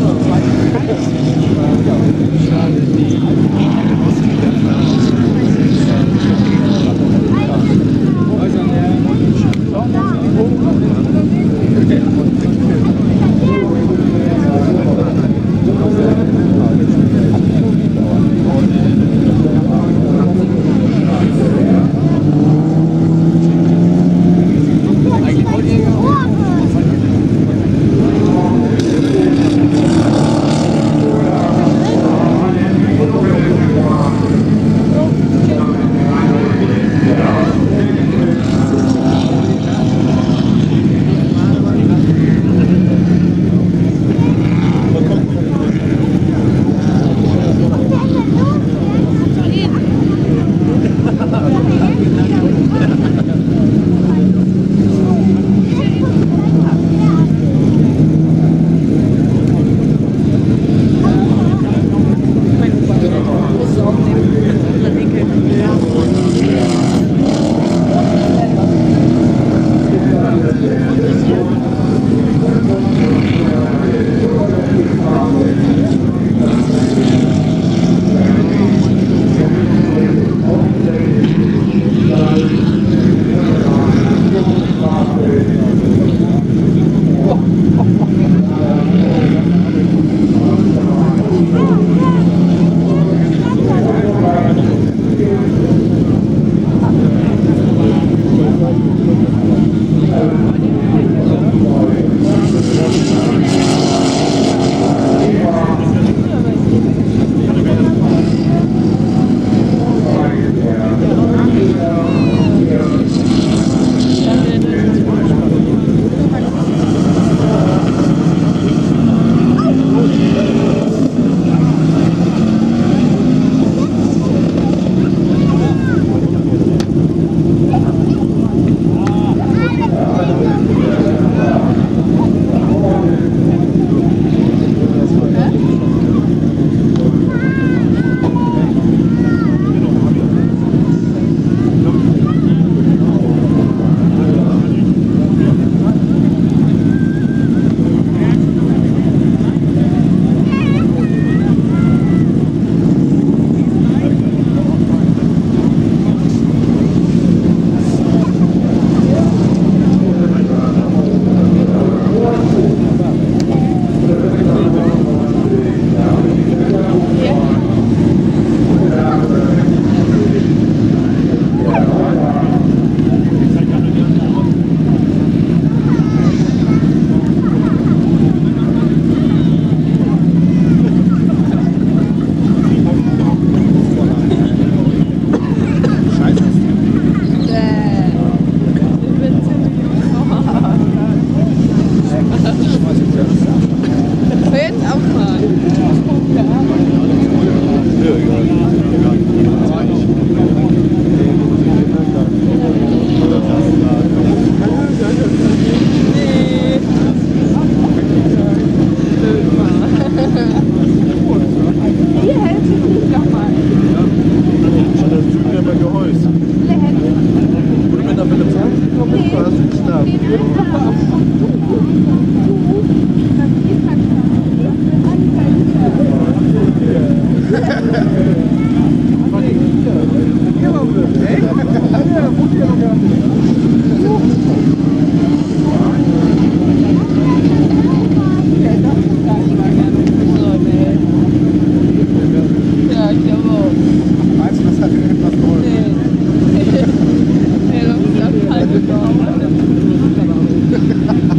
Ja,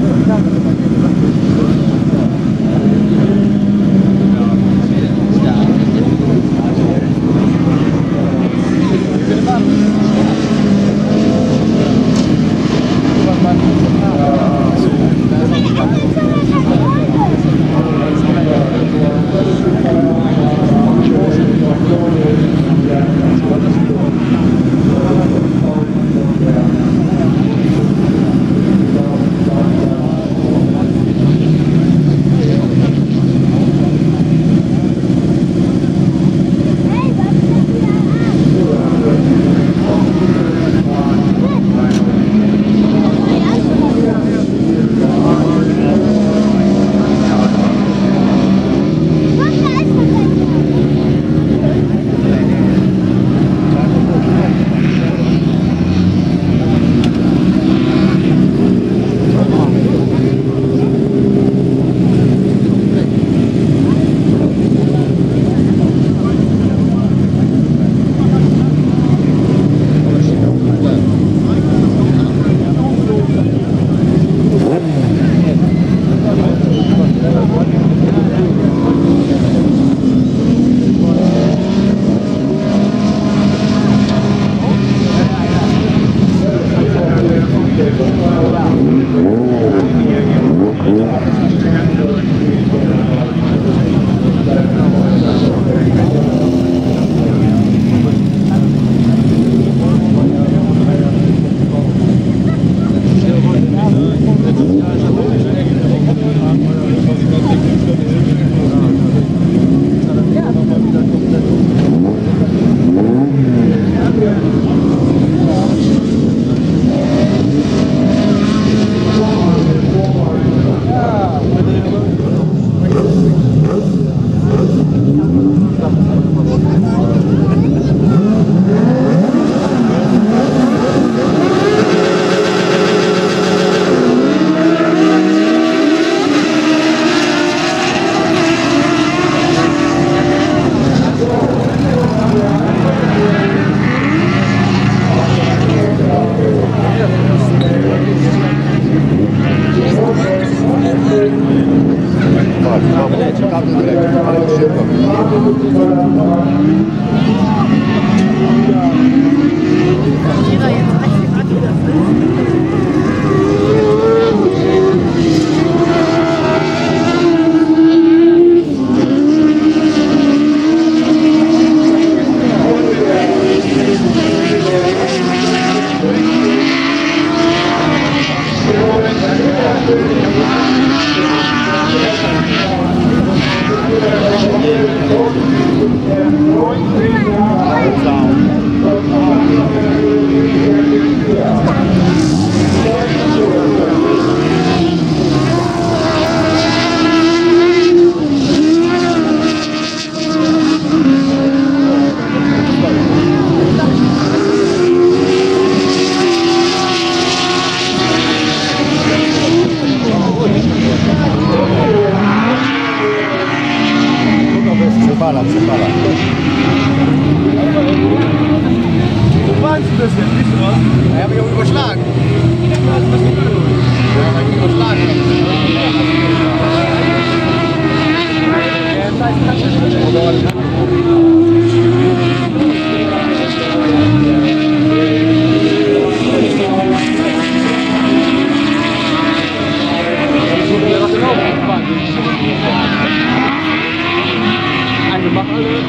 Alle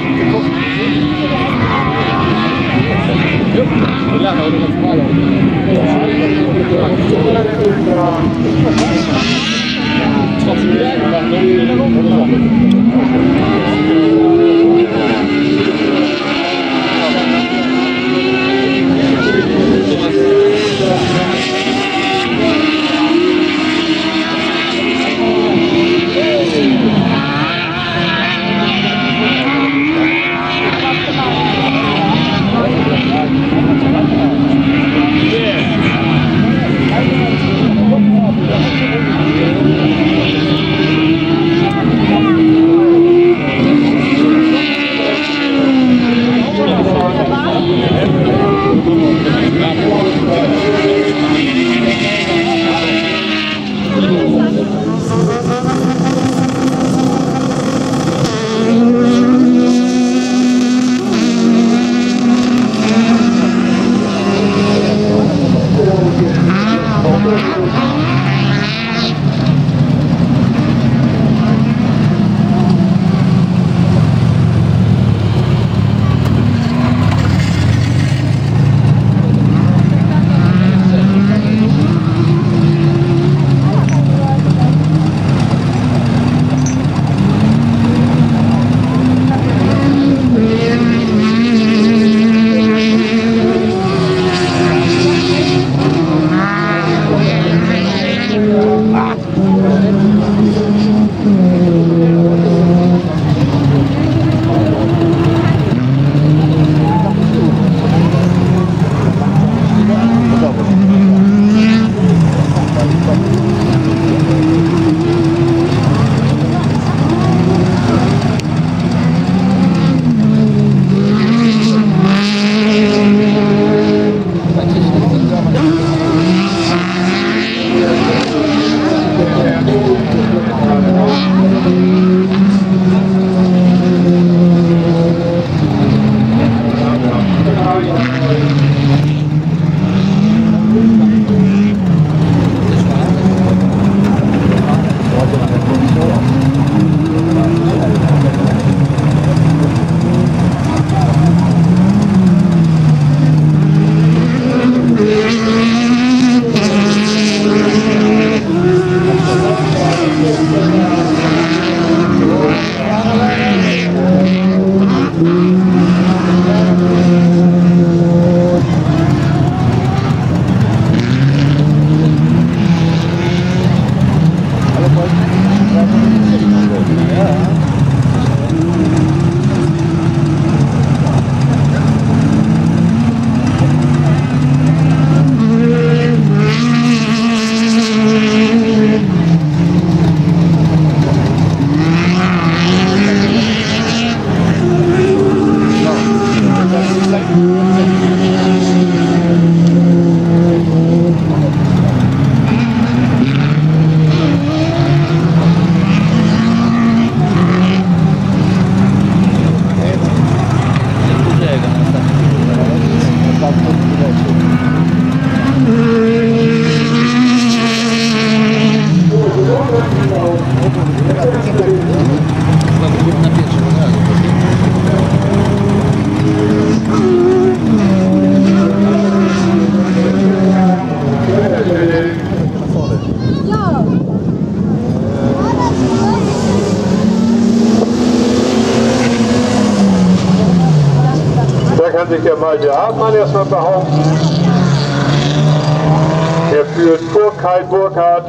Kann sich der Malte Hartmann erstmal behaupten. Er führt vor Kai Burkhardt.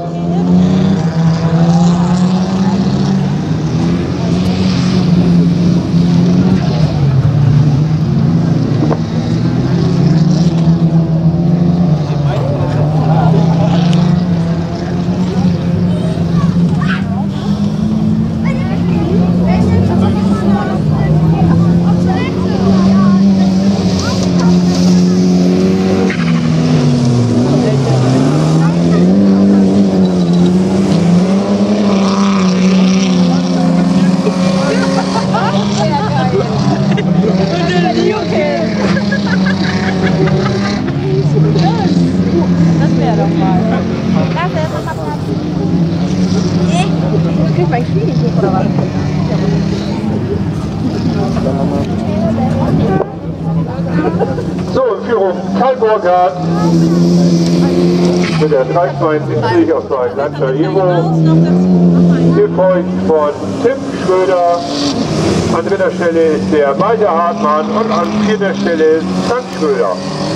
So, in Führung Kai Burkhardt mit der 392 auf seinem Lancia Evo, gefolgt von Tim Schröder. An dritter Stelle ist der Malte Hartmann und an vierter Stelle ist Frank Schröder.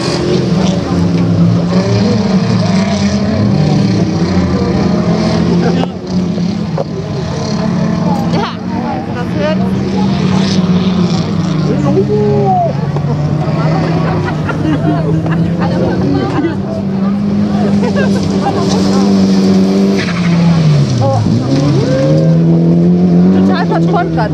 Total verspannt gerade.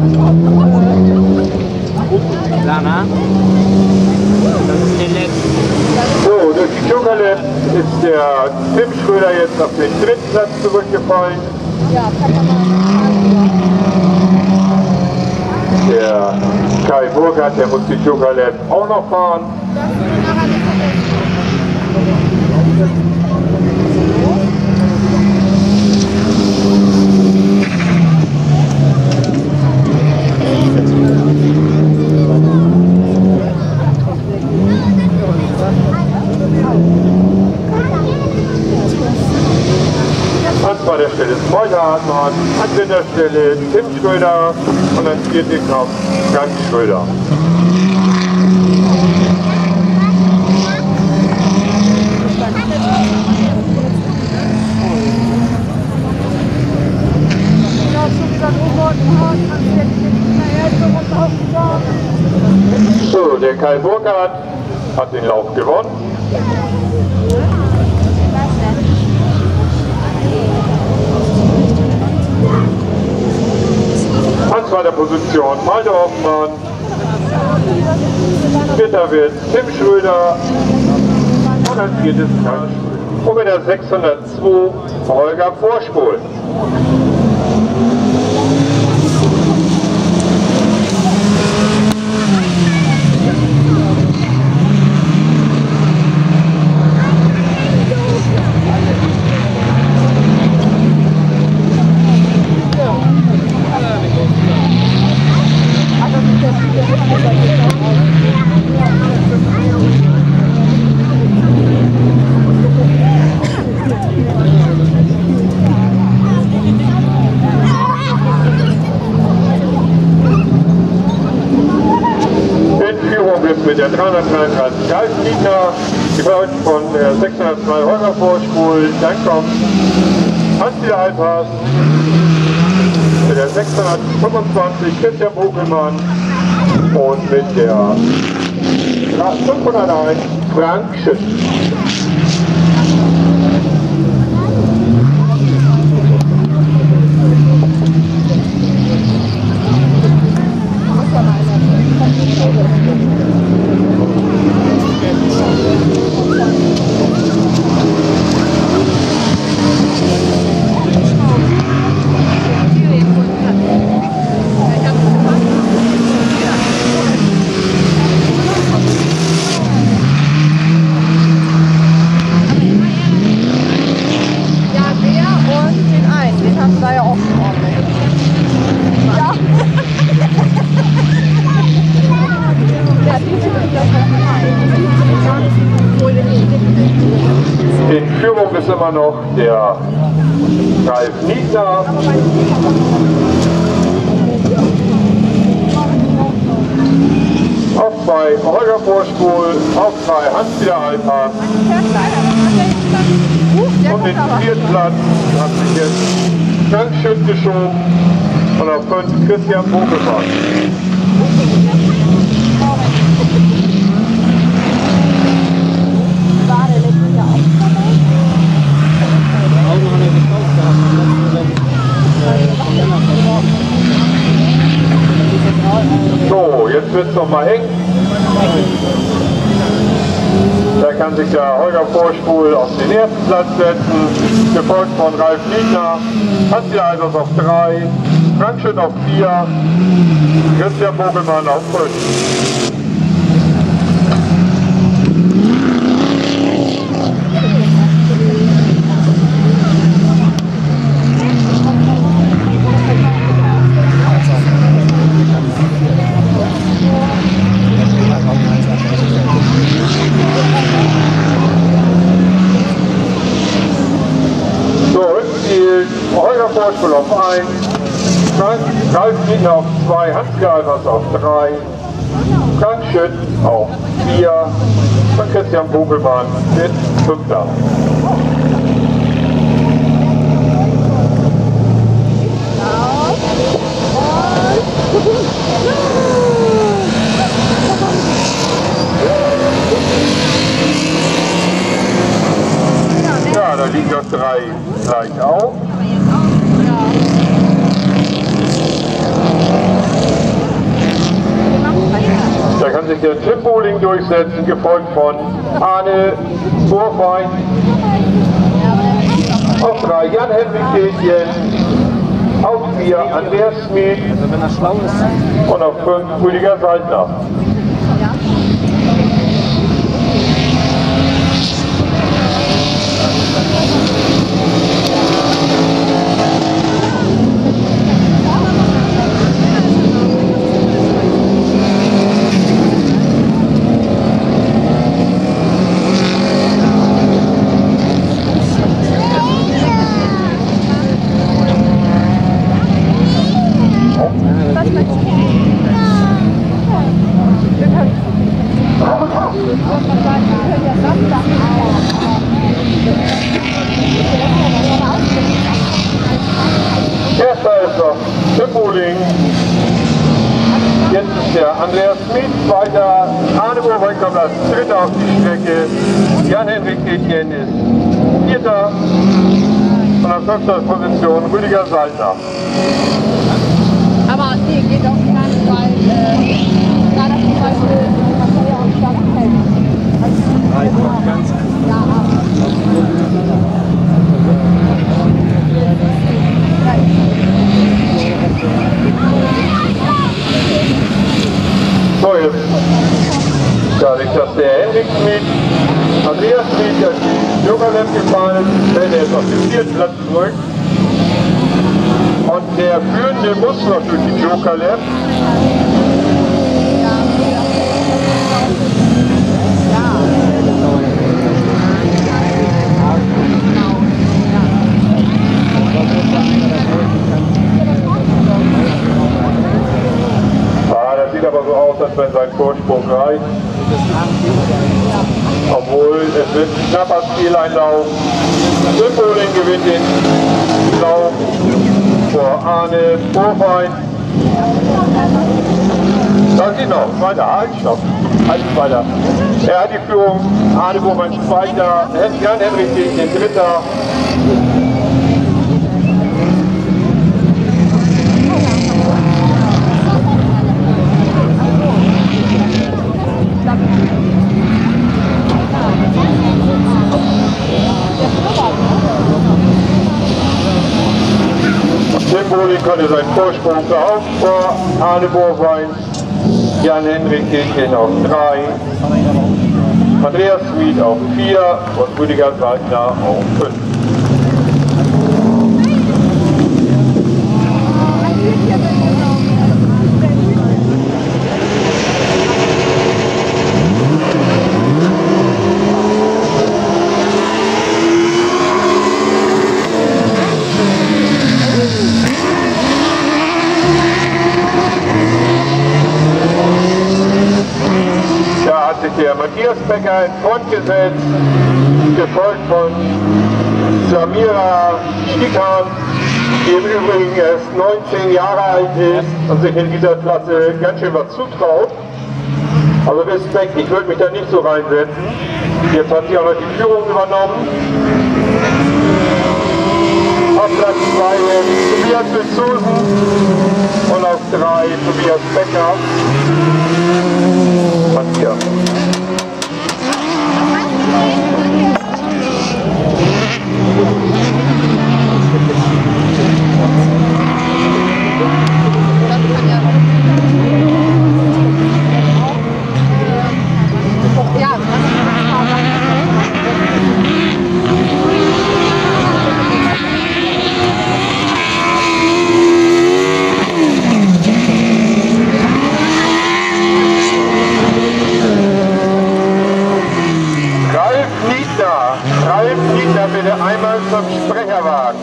Lana, das ist der letzte. So, durch die Jokerlab ist der Tim Schröder jetzt auf den dritten Platz zurückgefallen. Ja, kann man mal. Der Kai Burkhardt, der muss die Jokerlab auch noch fahren. An zweiter Stelle ist Malte Hartmann, an dritter Stelle Tim Schröder und an vierter kommt Frank Schröder. So, der Kai Burkhardt hat den Lauf gewonnen. An zweiter Position Malte Hoffmann. Vierter wird Tim Schröder und als viertes Frank Schröder. Und mit der 602 Holger Vorspul. Mit der 333 Geistliedner, gefolgt von der 602 Holger Vorspul, dann kommt Hans-Dieter Alpers mit der 625 Christian Buckelmann und mit der 501 Frank Schütt. In Führung ist immer noch der Ralf Niesner. Auf 2 Holger Vorspul, auf 3 Hans-Dieter Alpers. Und den 4. Platz hat sich jetzt Frank Schütt geschoben und auf 5 Christian Buckelmann. So, jetzt wird es noch mal eng. Da kann sich der Holger Vorspul auf den 1. Platz setzen, gefolgt von Ralf Niesner, Hans-Dieter Alpers auf 3, Frank Schütt auf 4, Christian Buckelmann auf 5. Holger Vorspul auf 1, Ralf Niesner auf 2, Hans-Dieter Alpers auf 3, Frank Schütt auf 4 und Christian Buckelmann mit 5. Ja, da liegen das 3 gleich auf. Da kann sich der Tim Bohling durchsetzen, gefolgt von Arne Vorfein. Auf 3 Jan-Henrik Dätjen. Auf 4 Andreas Schmid. Und auf 5 Rüdiger Seidner. Erster ist noch Tim Bohling. Jetzt ist der Andreas Schmid, zweiter Arne Vorfein kommt als dritter auf die Strecke. Jan-Henrik Dätjen ist vierter und auf 5. Position Rüdiger Seidner. Aber nee, geht auch nicht, weil da das zum Beispiel man soll ja auch stark helfen. Ja, Lap gefahren ist, fällt er jetzt auf den 4. Platz zurück. Und der Führende muss noch durch die Joker Lap. Das sieht aber so aus, als wenn sein Vorsprung reicht. Obwohl es wird ein knapper Zieleinlauf. Symbolin gewinnt den Lauf vor Arne Vorfein. Da sieht noch, weiter, halt, stopp, halt weiter. Er hat die Führung, Arne Vorfein Zweiter, Jan-Henrik den Dritter. Symbolin konnte seinen Vorsprung behaupten vor Arne Vorfein. Jan-Henrik Kirchen auf 3, Andreas Sweet auf 4 und Rüdiger Seidner auf 5. Der Matthias Becker in Front gesetzt, gefolgt von Samira Stikan, die im Übrigen erst 19 Jahre alt ist und sich in dieser Klasse ganz schön was zutraut. Also Respekt, ich würde mich da nicht so reinsetzen. Jetzt hat sie auch noch die Führung übernommen. Auf Platz 2 Tobias Wilsusen und auf 3 Tobias Becker. Matthias. Ralf Niedler, bitte einmal zum Sprecherwagen.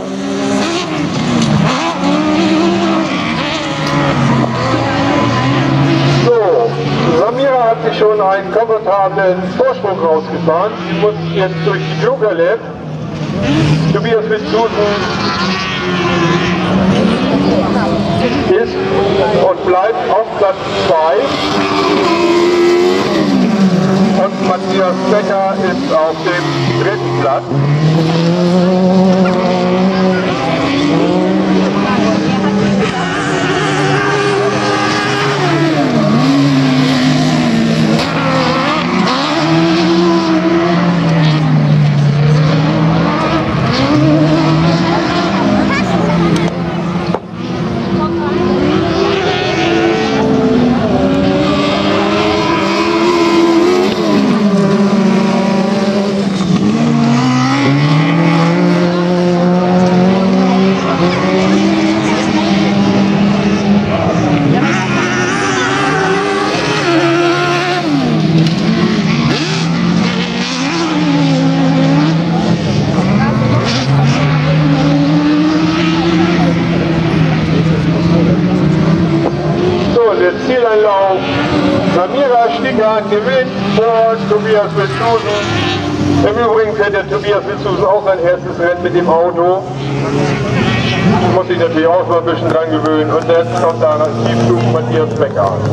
So, Samira hat sich schon einen komfortablen Vorsprung rausgefahren. Sie muss jetzt durch die Joker Lap. Tobias Wilsusen ist und bleibt auf Platz 2. Und Matthias Becker ist auf dem 3. Platz. Zieleinlauf. Samira Stikan gewinnt vor Tobias Wilsusen. Im Übrigen fährt der Tobias Wilsusen auch sein erstes Rennen mit dem Auto. Muss sich natürlich auch mal ein bisschen dran gewöhnen. Und jetzt kommt da ein Tiefflug Matthias Becker an.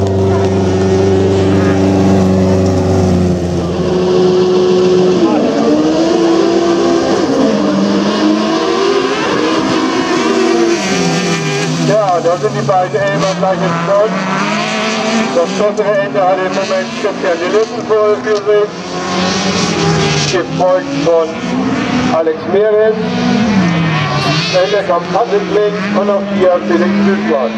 Ja, da sind die beiden Elber gleich in Front. Das bessere Ende hat im Moment Christian Lissen für sich. Gefolgt von Alex Mehres. Ende kommt Patrick links und auf 4 Felix Süßmann.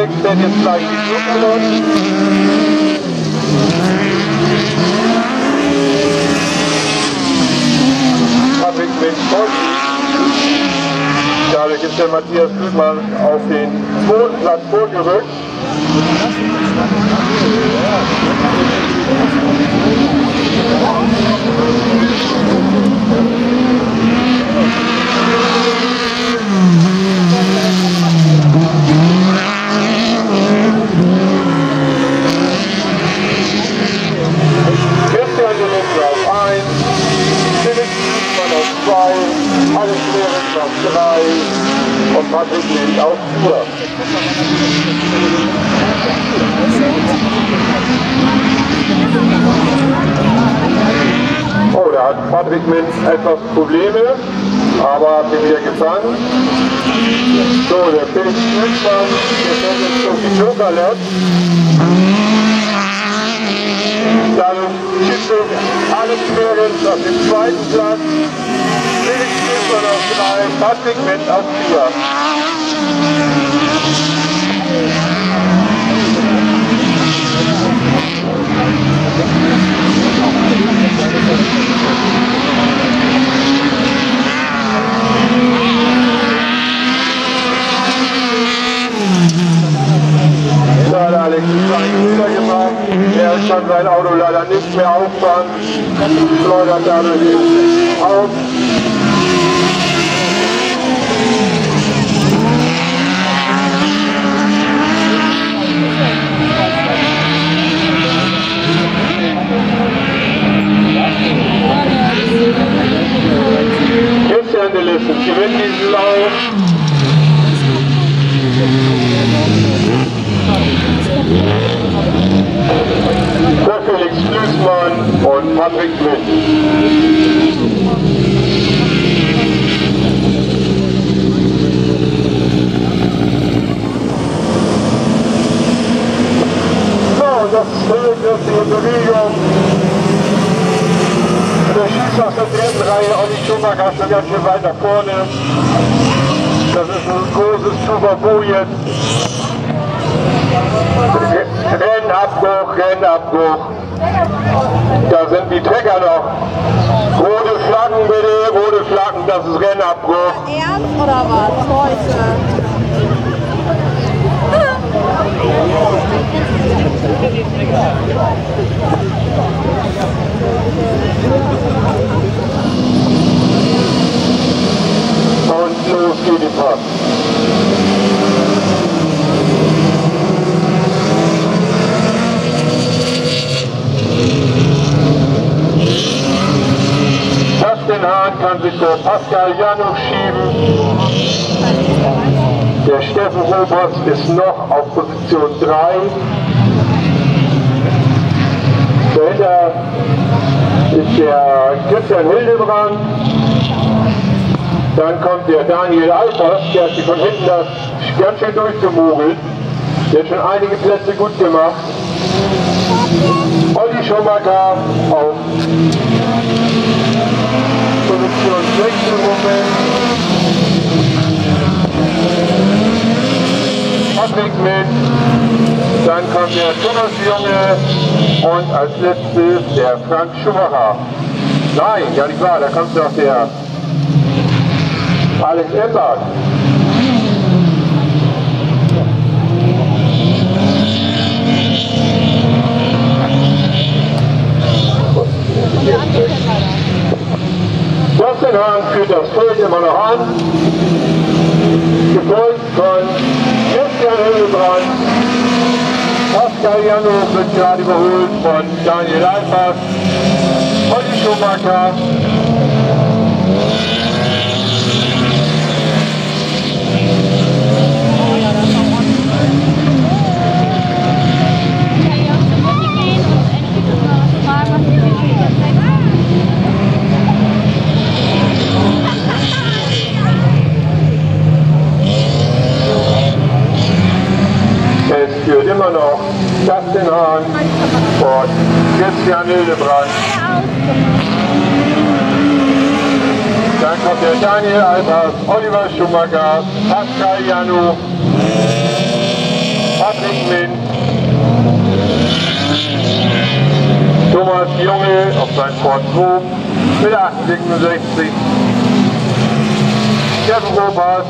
Alex fährt jetzt gleich die Flugballon. Patrick mit Volki. Dadurch ist der Matthias Kühlmann auf den zweiten Platz vorgerückt. Christian de Linde auf 1, Felix Kühlmann auf 2, Alex Behrens auf 3 und Patrick Lind auf 4. Oh, da hat Patrick Minz etwas Probleme, aber hat ihn wieder gefangen. So, der Felix Kühlmann, der fährt jetzt durch die Jokerlet. Dann gibt es Alex Behrens auf dem zweiten Platz, Felix Kühlmann auf 3, Patrick Minz auf 4. Da hat Alex einen Fehler gemacht. Er kann sein Auto leider nicht mehr auffahren. Schleudert dadurch auf. Christian de Linde gewinnt diesen Lauf. Für Felix Kühlmann und Patrick Minz. So, das fehlt jetzt die Bewegung. Der schießt aus der dritten Reihe, Olli Schumacher schon ganz schön weiter vorne. Das ist ein großes Tubabu jetzt. Rennabbruch, Rennabbruch. Da sind die Trecker noch. Rote Flaggen bitte, rote Flaggen, das ist Rennabbruch. Ernst oder was heute? Und los geht die Fahrt. Den Hahn kann sich der Pascal Januk schieben. Der Steffen Roberts ist noch auf Position 3. Dahinter ist der Christian Hildebrand. Dann kommt der Daniel Alters, der hat sich von hinten das ganz schön durchgemogelt. Der hat schon einige Plätze gut gemacht. Olli Schumacher auf Position 6 im Moment. Patrick Minz. Dann kommt der Thomas Junge und als letztes der Frank Schumacher. Nein, gar nicht wahr, da kommt noch der Alex Eppert. Justin Hahn führt das Feld immer noch an, gefolgt von Christian Hildebrand. Pascal Januk wird gerade überholt von Daniel Alters, Olli Schumacher. Es führt immer noch Justin Hahn und Christian Hildebrand. Dann kommt der Daniel Alters, Oliver Schumacher, Pascal Januk, Patrick Mint, Thomas Junge auf sein Ford Swoop mit 866, Steffen Ropas,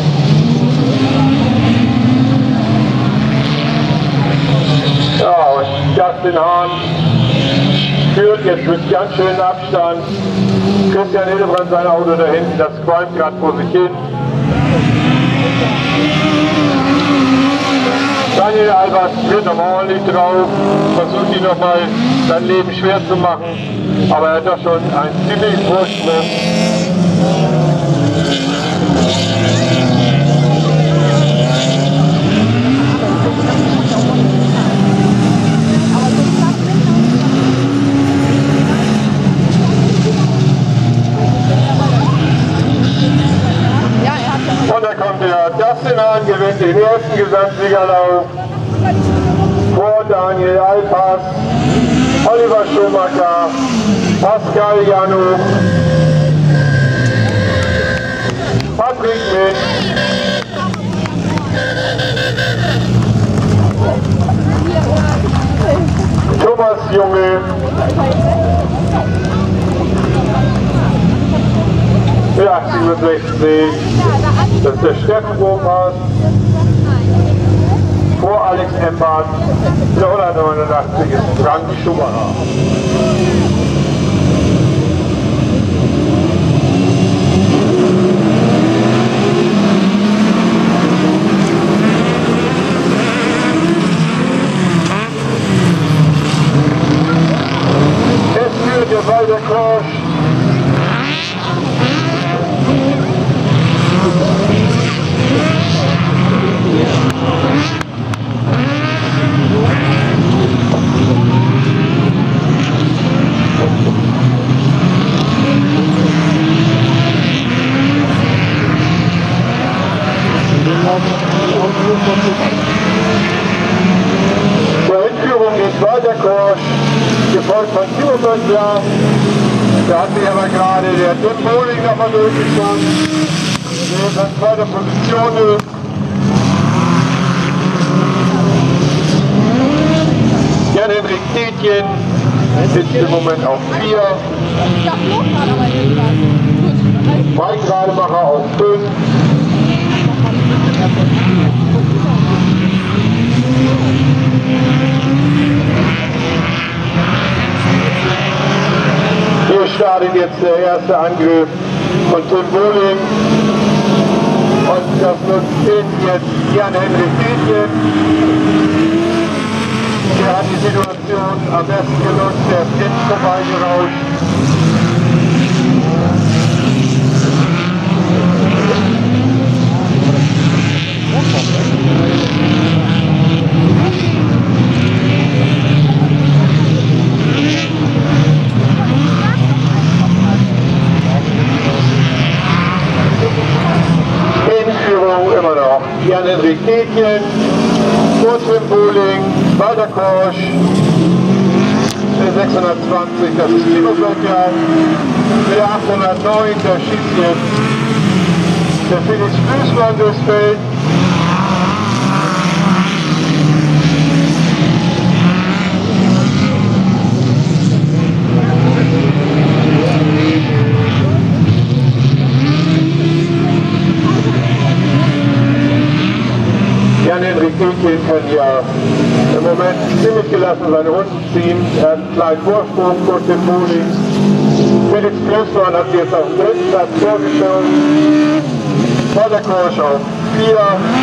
ja, und Justin Hahn führt jetzt mit ganz schönen Abstand. Christian Hildebrand, sein Auto da hinten, das qualmt gerade vor sich hin. Daniel Albers tritt aber ordentlich drauf, versucht ihn nochmal sein Leben schwer zu machen, aber er hat doch schon einen ziemlichen Vorsprung. Und da kommt der Justin Hahn, gewinnt den ersten Gesamtsiegerlauf vor Daniel Alpas, Oliver Schumacher, Pascal Janu, Patrick Mint, Thomas Junge, mit 867, das ist der Steffen Ropas, vor Alex Embart, der 189 ist Frank Schumacher. Es führt der Walter Korsch. Zur Hinführung geht Walter Korsch, gefolgt von Timo Böttcher. Da hat sich aber gerade der Tim Bohling nochmal durchgeschlagen, der jetzt an zweiter Position ist. Jan-Henrik Tietjen sitzt im Moment auf 4. Mike Rademacher auf 5. Hier startet jetzt der erste Angriff von Tim Bohling. Und das nutzt jetzt Jan-Henrik Tietjen. Der hat die Situation am besten genutzt, der ist jetzt vorbeigerauscht. Hinführung immer noch Jan-Henrik Tietjen, vor Tim Bohling, Walter Korsch, der 620, das ist Timo Böttcher, der 809, der schießt jetzt der Felix Büßmann durchs Feld. Jan-Henrik Tietjen kann ja im Moment ziemlich gelassen seine Runden ziehen. Er hat einen kleinen Vorsprung vor dem Bohling. Felix Büßmann hat sich jetzt auf den dritten Platz vorgestellt. Walter Korsch auf 4.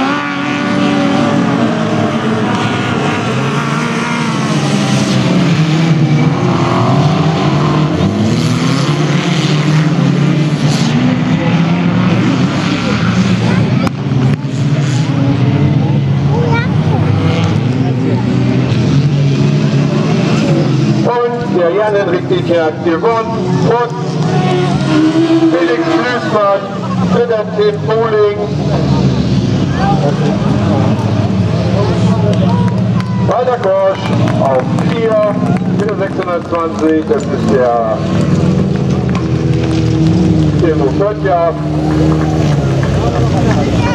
Der Jan-Henrik Tietjen hat gewonnen und Felix Büßmann, dritter Tim Bohling. Walter Korsch auf 4, wieder 620, das ist der Timo Böttcher.